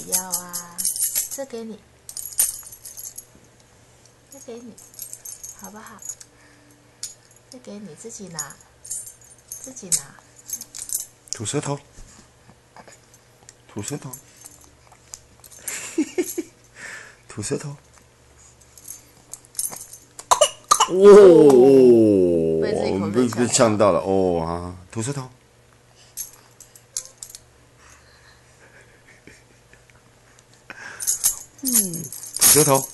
不要啊？这给你，这给你，好不好？这给你自己拿，自己拿。 吐舌头，吐舌头，吐舌头。哦，被呛到了哦啊！吐舌头。吐舌头。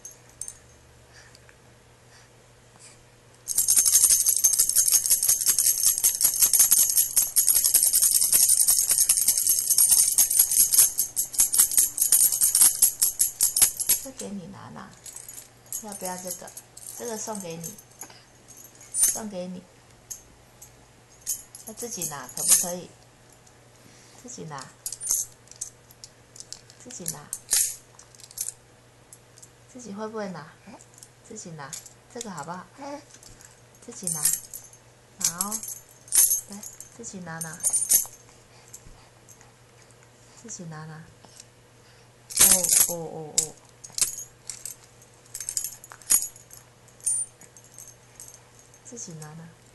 这给你拿拿，要不要这个？这个送给你，送给你。那自己拿可不可以？自己拿，自己拿，自己会不会拿？自己拿，这个好不好？自己拿，好，来，自己拿拿，自己拿拿。哦，自己拿拿。